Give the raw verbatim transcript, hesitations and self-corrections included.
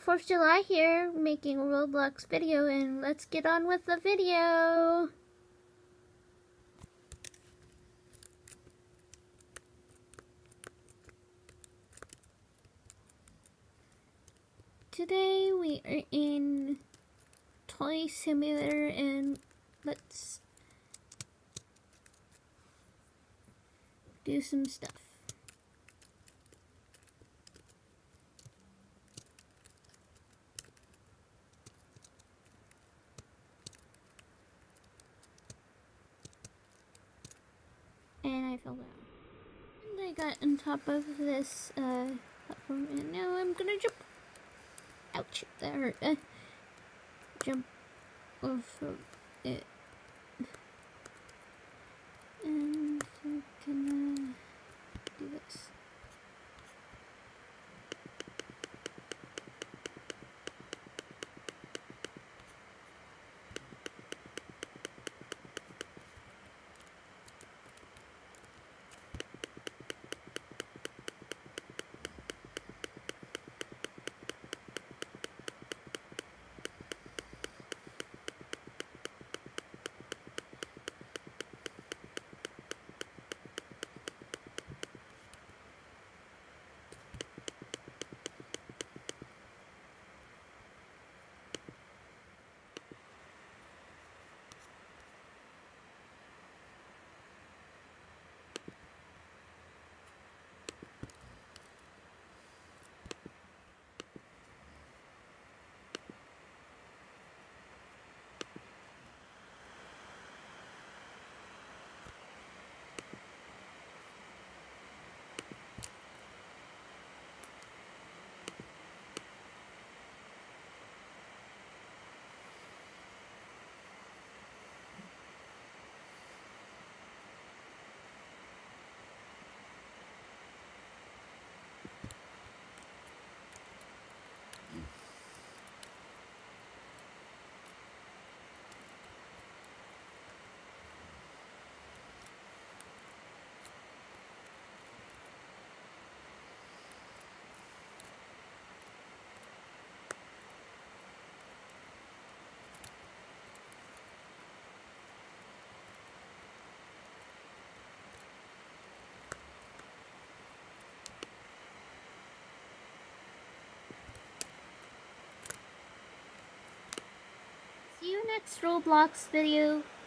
fourth of July here, making a Roblox video, and let's get on with the video. Today we are in Toy Simulator, and let's do some stuff. And I fell down. And I got on top of this uh, platform, and now I'm gonna jump. Ouch, that hurt. Uh, jump off of it. And I'm gonna do this. See you next Roblox video.